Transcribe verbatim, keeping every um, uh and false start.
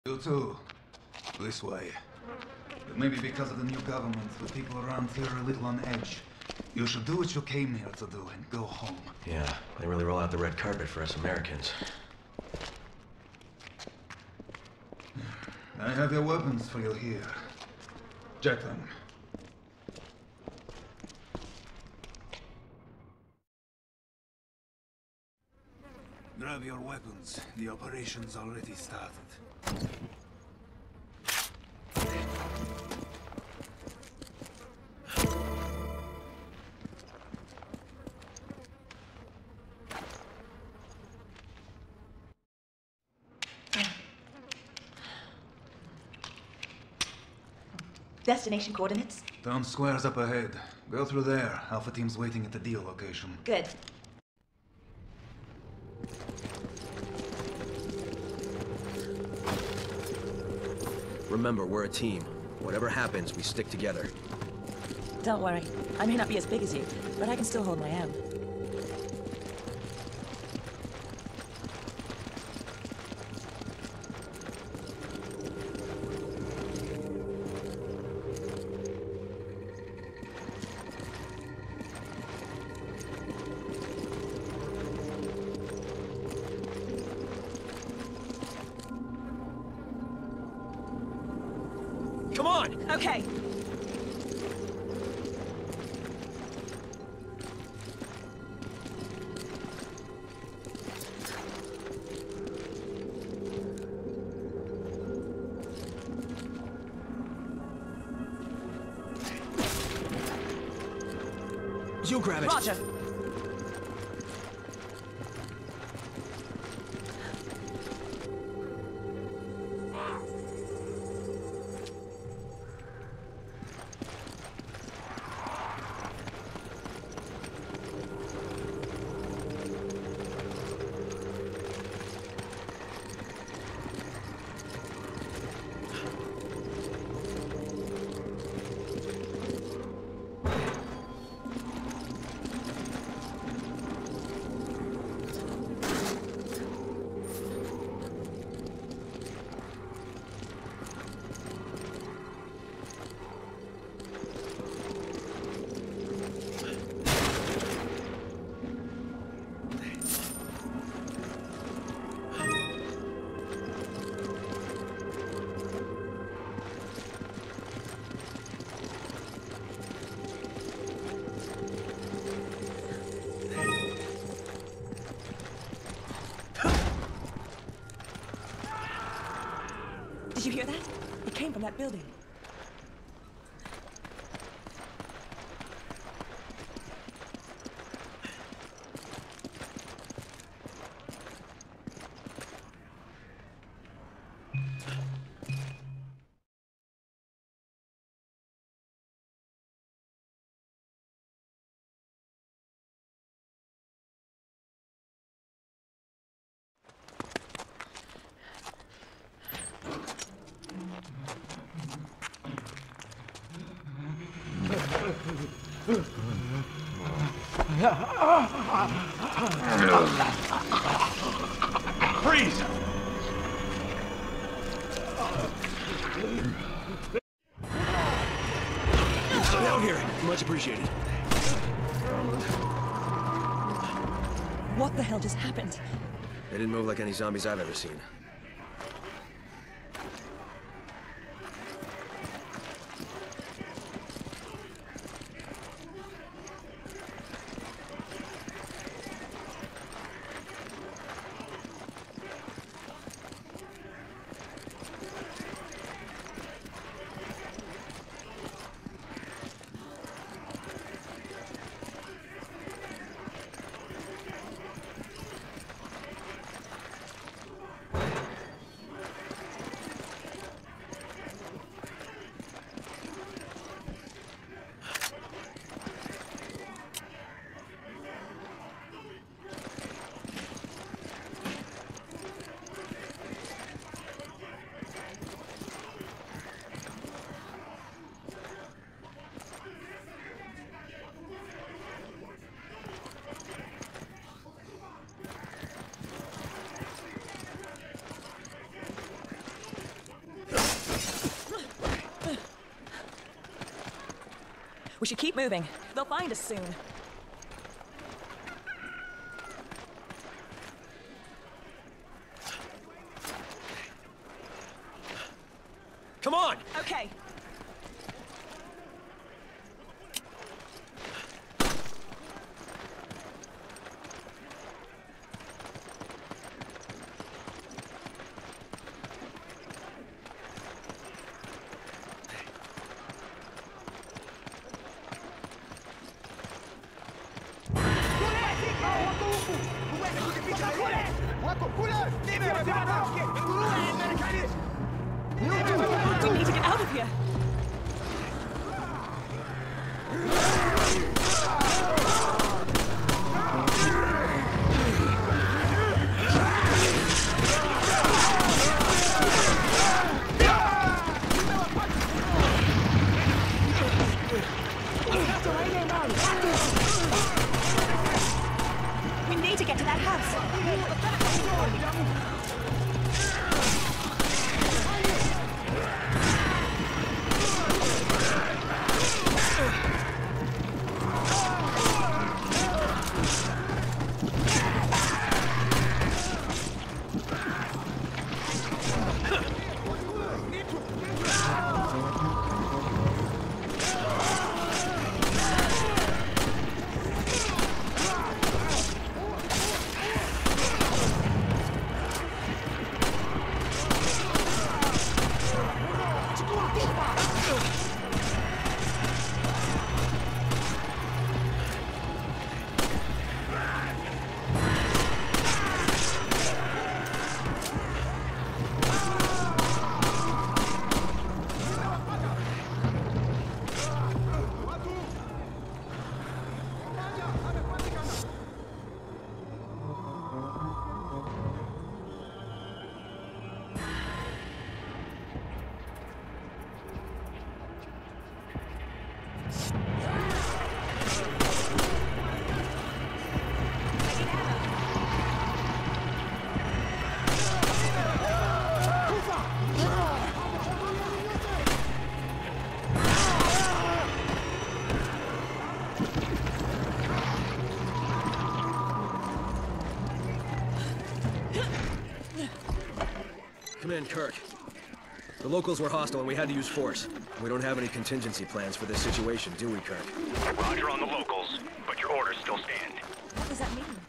You too. This way. But maybe because of the new government, the people around here are a little on edge. You should do what you came here to do and go home. Yeah, they really roll out the red carpet for us Americans. I have your weapons for you here. Check them. Grab your weapons. The operation's already started. Destination coordinates? Town square's up ahead. Go through there. Alpha team's waiting at the deal location. Good. Remember, we're a team. Whatever happens, we stick together. Don't worry. I may not be as big as you, but I can still hold my own. Come on! Okay. You grab it. Roger. Did you hear that? It came from that building. Freeze! Out here. Much appreciated. What the hell just happened? They didn't move like any zombies I've ever seen. We should keep moving. They'll find us soon. Come on! Okay. We need to get out of here. We need to get to that house. Come in, Kirk. The locals were hostile and we had to use force. We don't have any contingency plans for this situation, do we, Kirk? Roger on the locals, but your orders still stand. What does that mean?